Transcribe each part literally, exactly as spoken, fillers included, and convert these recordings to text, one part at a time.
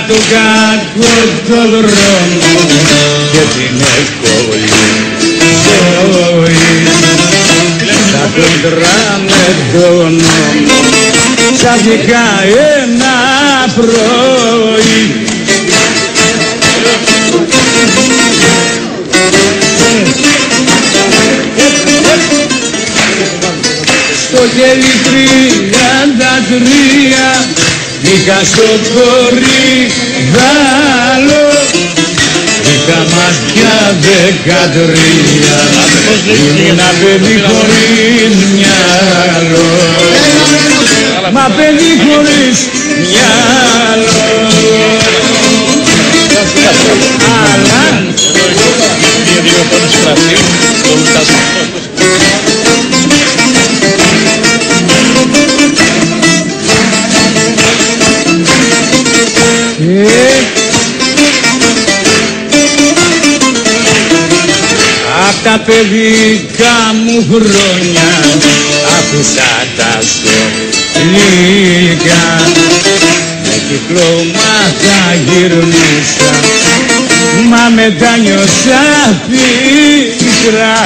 το κακό το δρόμο και την εύκολη ζωή. Τα κοντρά με τον νόμο ξαφνικά ένα πρωί. Στο χέρι τριάντα τρία βγήκα στο κορυδάλο, είχα μάτια δεκατρία, ήμουν ένα παιδί χωρίς μυαλό, μα παιδί χωρίς μυαλό. Αλλά απ' τα παιδικά μου χρόνια άκουσα τα σχολικά, με κυκλώματα γυρνούσα, μα μετά νιώσα πίκρα.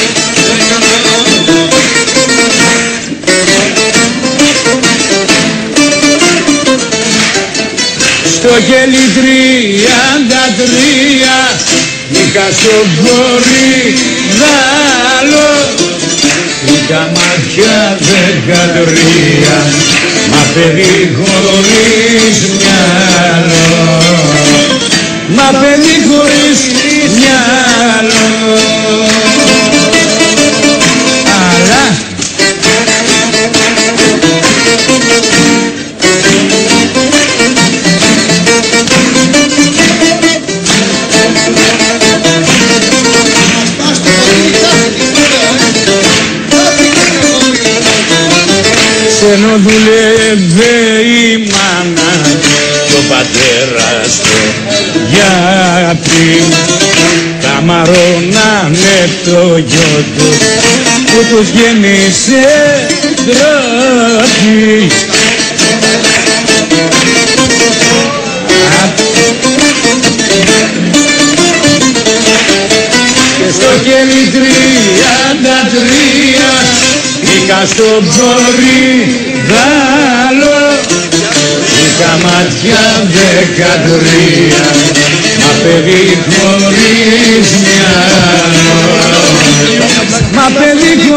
Στο χέλι τριάντα τρία είχα στο κορυδάλο, είχα μάτια δεκατρία, μα παιδί χωρίς μυαλό, μα παιδί χωρίς μυαλό. Αλλά ενώ δουλεύε η μάνα κι ο πατέρας του, γιατί καμαρώνανε το γιο του που τους γέμισε ντροπή. Και στο χέρι τριάντα τρία είχα στο κορυδάλο, είχα μάτια δεκατρία, μα παιδί χωρίς μυαλό, μα παιδί